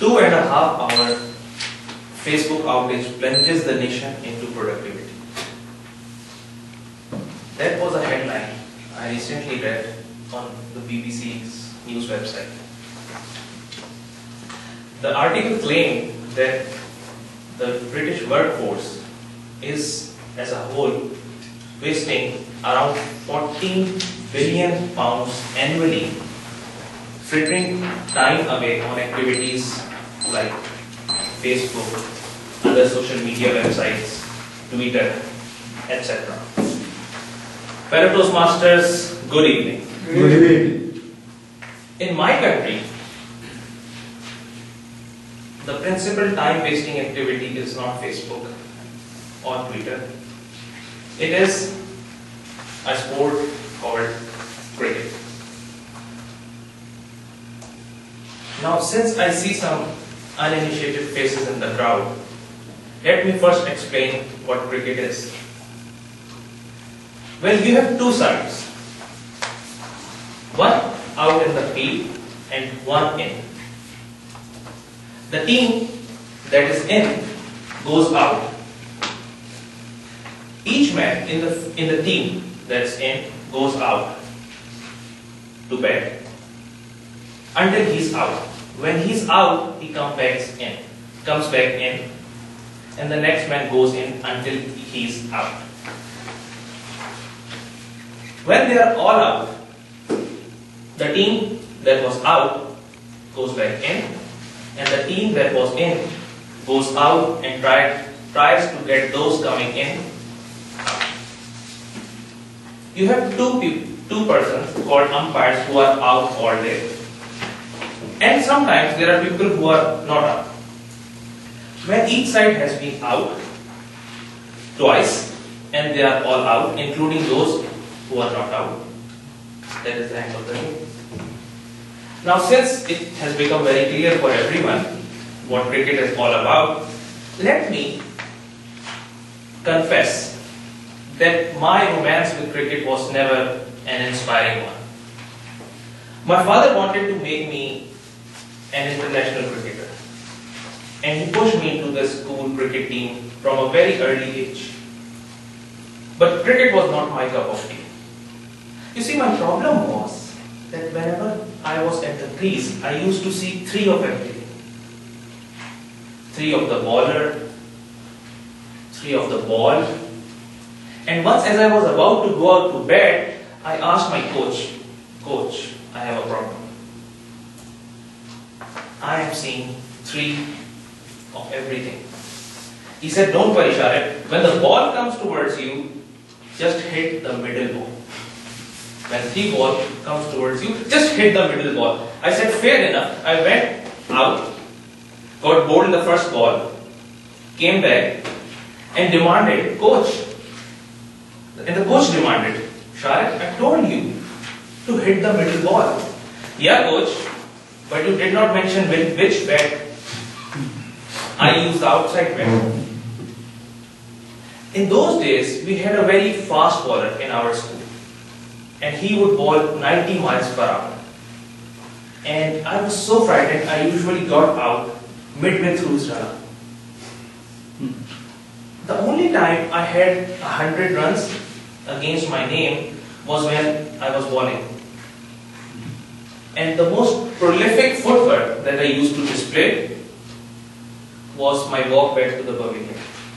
2.5-hour Facebook outage plunges the nation into productivity. That was a headline I recently read on the BBC's news website. The article claimed that the British workforce is, as a whole, wasting around 14 billion pounds annually, frittering time away on activities like Facebook, other social media websites, Twitter, etc. Fellow Toastmasters, good evening. Good evening. In my country, the principal time-wasting activity is not Facebook or Twitter. It is a sport called cricket. Now, since I see some uninitiated faces in the crowd, let me first explain what cricket is. Well, you have two sides. One out in the field and one in. The team that is in goes out. Each man in the team that is in goes out to bat until he's out. When he's out, he comes back in, and the next man goes in until he's out. When they are all out, the team that was out goes back in, and the team that was in goes out and tries to get those coming in out. You have two persons called umpires who are out all day. And sometimes there are people who are not out. When each side has been out twice and they are all out, including those who are not out, that is the end of the game. Now, since it has become very clear for everyone what cricket is all about, let me confess that my romance with cricket was never an inspiring one. My father wanted to make me an international cricketer, and he pushed me into the school cricket team from a very early age. But cricket was not my cup of tea. You see, my problem was that whenever I was at the crease, I used to see three of everything. Three of the bowler, three of the ball, and once as I was about to go out to bat, I asked my coach, I have a problem. I am seeing three of everything. He said, don't worry, Sharet. When the ball comes towards you, just hit the middle ball. When the ball comes towards you, just hit the middle ball. I said, fair enough. I went out, got bowled the first ball, came back and demanded, coach. And the coach demanded, Sharet, I told you to hit the middle ball. Yeah, coach. But you did not mention which bat. I used the outside bat. In those days, we had a very fast bowler in our school. And he would bowl 90 miles per hour. And I was so frightened, I usually got out midway through his run. The only time I had 100 runs against my name was when I was bowling. And the most prolific footwork that I used to display was my walk back to the pavilion.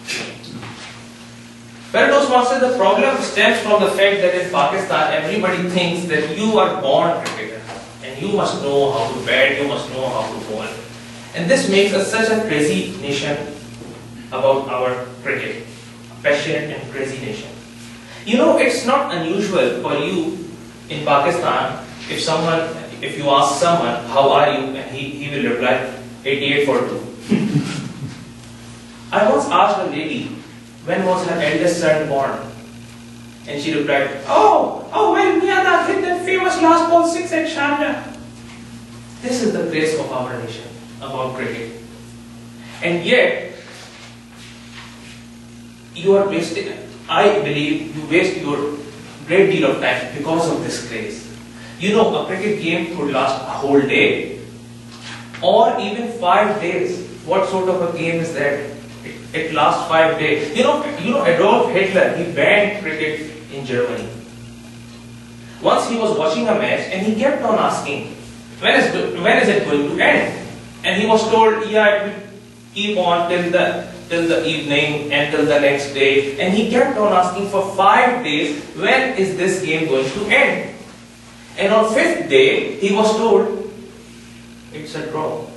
Fellow Toastmasters, the problem stems from the fact that in Pakistan, everybody thinks that you are born cricketer and you must know how to bat, you must know how to bowl. And this makes us such a crazy nation about our cricket. A passionate and crazy nation. You know, it's not unusual for you in Pakistan if you ask someone, how are you? And he will reply, 88 for 2. I once asked a lady, when was her eldest son born? And she replied, oh, well, Miyada hit that famous last ball 6 at Sharjah. This is the grace of our nation about cricket. And yet, you are wasting, I believe you waste your great deal of time because of this craze. You know, a cricket game could last a whole day. or even 5 days. What sort of a game is that? It lasts 5 days. You know Adolf Hitler, he banned cricket in Germany. Once he was watching a match and he kept on asking, when is it going to end? And he was told, yeah, it will keep on till the evening and till the next day. And he kept on asking for 5 days, when is this game going to end? And on 5th day, he was told, it's a draw.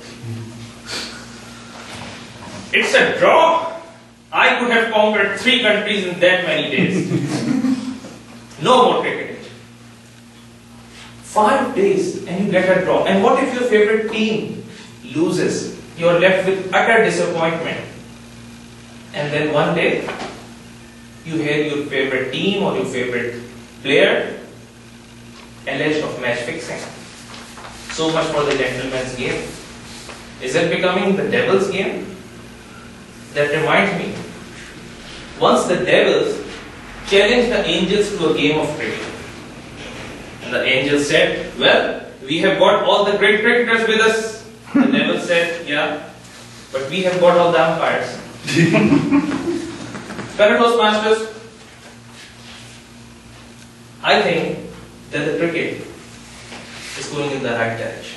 It's a draw? I could have conquered 3 countries in that many days. No more cricket. 5 days and you get a draw. And what if your favorite team loses? You are left with utter disappointment. And then one day, you hear your favorite team or your favorite player alleged of match fixing. So much for the gentleman's game. Is it becoming the devil's game? That reminds me, once the devils challenged the angels to a game of cricket. And the angels said, well, we have got all the great cricketers with us. The devil said, yeah, but we have got all the umpires. Fellow Toastmasters, I think that the cricket is going in the right direction.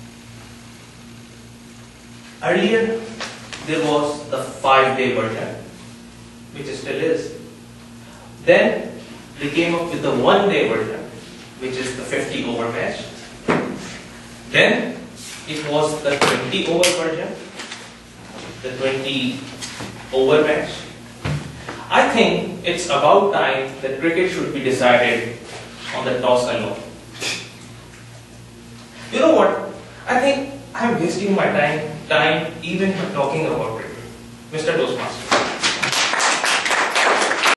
Earlier, there was the 5-day version, which it still is. Then, they came up with the 1-day version, which is the 50 over match. Then, it was the 20 over version, the 20 over match. I think it's about time that cricket should be decided on the toss alone. You know what? I think I'm wasting my time even talking about cricket. Mr. Toastmaster.